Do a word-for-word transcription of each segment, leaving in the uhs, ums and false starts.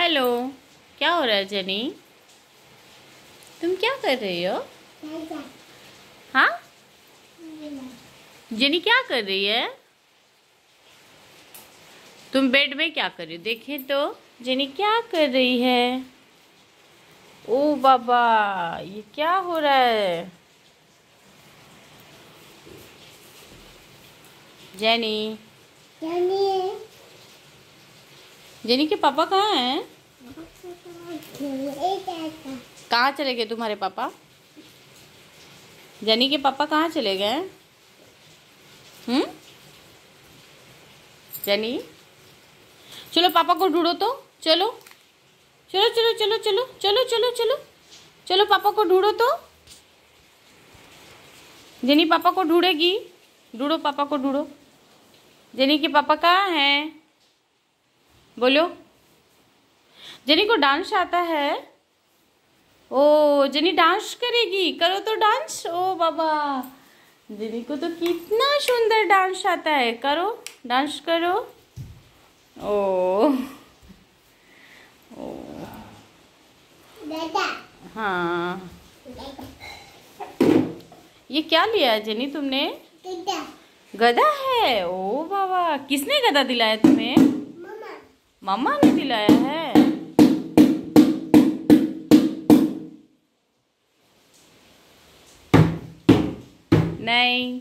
Hello, क्या हो रहा है जेनी? तुम क्या कर रही हो? हाँ, जेनी क्या कर रही है? तुम बेड में क्या कर रही हो? देखें तो जेनी क्या कर रही है? ओ बाबा, ये क्या हो रहा है? जेनी जेनी जेनी के पापा कहाँ हैं? कहाँ चले गए तुम्हारे पापा? जेनी के पापा कहाँ चले गए? हम्म जेनी, चलो पापा को ढूंढो तो। चलो चलो चलो चलो चलो चलो चलो चलो चलो पापा को ढूंढो तो। जेनी पापा को ढूंढेगी। ढूंढो, पापा को ढूंढो। जेनी के पापा कहाँ हैं? बोलो। जेनी को डांस आता है? ओ, जेनी डांस करेगी। करो तो डांस। ओ बाबा, जेनी को तो कितना सुंदर डांस आता है। करो, डांस करो। ओ ओ हाँ, ये क्या लिया है जेनी तुमने? गधा है। ओ बाबा, किसने गधा दिलाया तुम्हें? मम्मा। मम्मा ने दिलाया है। नहीं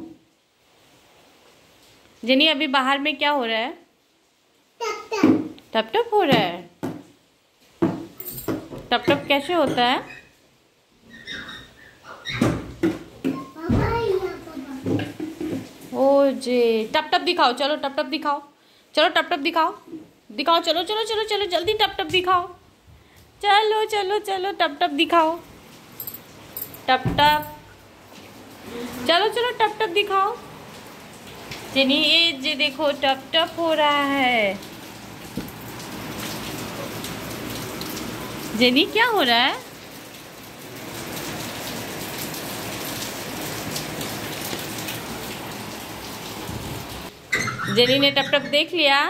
जेनी, अभी बाहर में क्या हो रहा है? टप टप हो रहा है। टप टप कैसे होता है? ओ जे, टप टप दिखाओ। चलो टप टप दिखाओ। चलो टप टप दिखाओ। दिखाओ, चलो चलो चलो चलो जल्दी टप टप दिखाओ। चलो चलो चलो टप टप दिखाओ। टप टप, चलो चलो टप टप दिखाओ। जेनी, ये जे देखो टप टप हो रहा है। जेनी, क्या हो रहा है? जेनी ने टप टप देख लिया।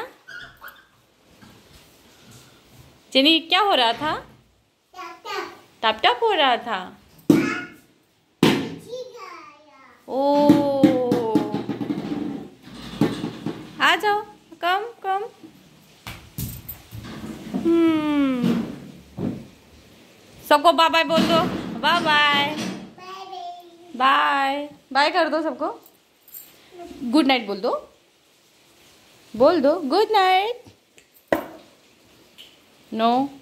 जेनी, क्या हो रहा था? टप टप हो रहा था। ओ, आ जाओ, कम कम। हम्म सबको बाय बाय बोल दो। बाय बाय बाय बाय कर दो सबको। गुड नाइट बोल दो। बोल दो गुड नाइट। नो